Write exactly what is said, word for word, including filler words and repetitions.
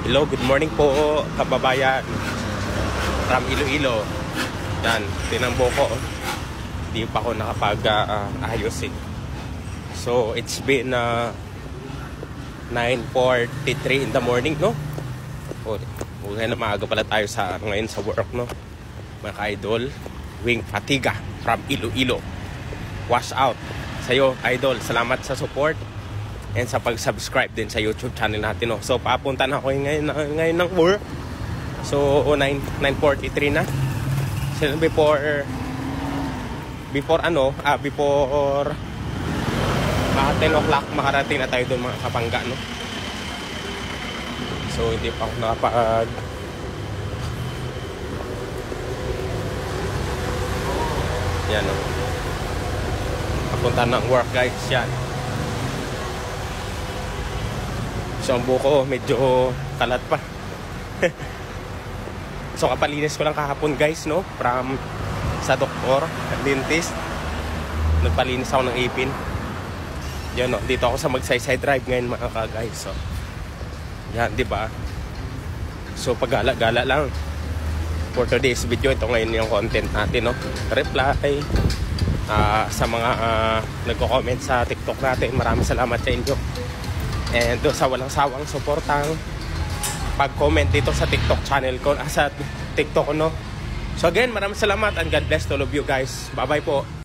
Hello, good morning po kababayan from Iloilo. Yan, tinambo ko. Hindi pa ako nakapag-ayos uh, eh. So, it's been uh, nine forty-three in the morning, no? O, okay na, maaga pala tayo sa, ngayon sa work, no? Mga ka-idol, Wing Fatiga from Iloilo. Wash out sa'yo, idol. Salamat sa support and sa pag-subscribe din sa YouTube channel natin, no? So, papunta na ako ngayon, ngayon ng work. So, nine forty-three na. So, before, before ano, ah, before mga ten o'clock, makarating na tayo doon mga kapangga, no? So, hindi pa ako nakapag yan, no? Papunta ng work, guys, yan. So, ang buko medyo kalat pa. So, kapalinis ko lang kahapon, guys, no? From sa doktor, dentist. Nagpalinis ako ng ipin. Yan, no? Dito ako sa Magsaysay Drive ngayon, mga ka-guys. So, yan, di ba? So, paggala-gala lang. For today's video, ito ngayon yung content natin, no? Reply uh, sa mga uh, nagko-comment sa TikTok natin. Maraming salamat sa inyo. And doon sa walang sawang suportang pag-comment dito sa TikTok channel ko, ah, sa TikTok ko, no? So again, maraming salamat and God bless to all of you guys. Bye-bye po.